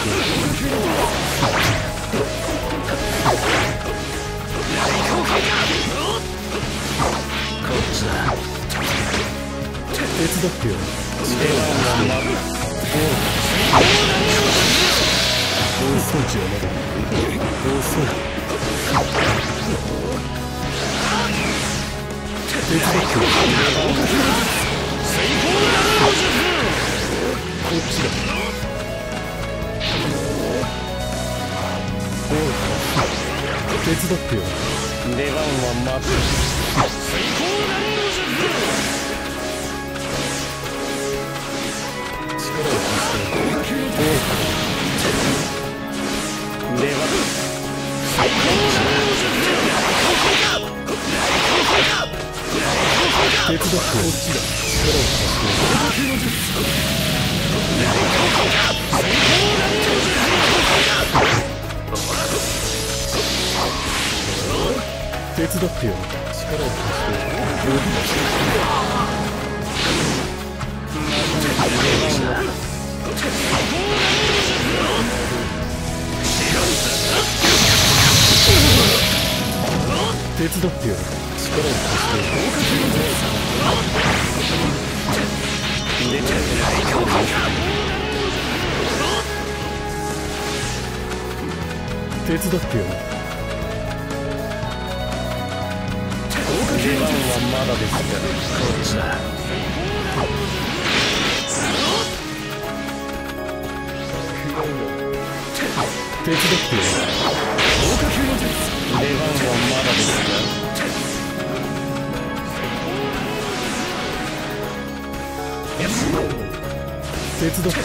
手伝ってよ。装置はまだ遅い。手伝ってよ。こっちだ。手伝ってよ。出番は待つ。力を貸して出番手伝ってこっちだ。力を貸して手伝ってよ。力を貸して手伝ってよ。力を貸して手伝ってよ。出番はまだですから。こっちだ。手伝ってよ。出番はまだですか。手伝ってよ。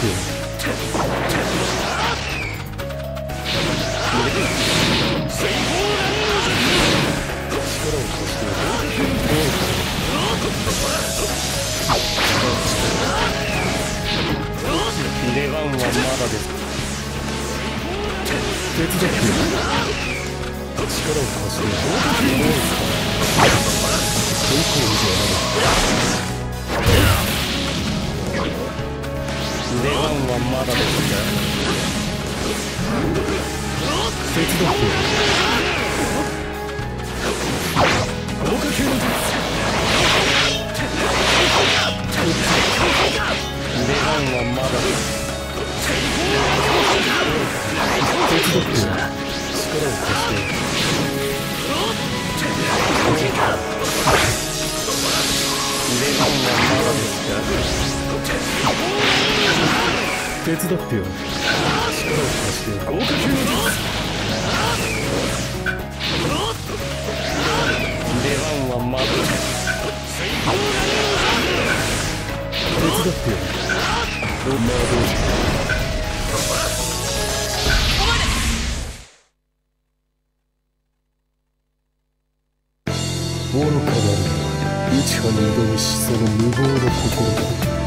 出番はまだです。手伝ってよ。力を貸してどこ以上まで。出番はまだですか。手伝ってよ。豪華級の術。出番はまだです。手伝ってよ。力を貸して出番はまだですか。手伝ってよ。力を貸して豪華級の術。出番はまだです。手伝ってよ。お前はどうした。愚かなるは内派に挑むしその無謀な心だ。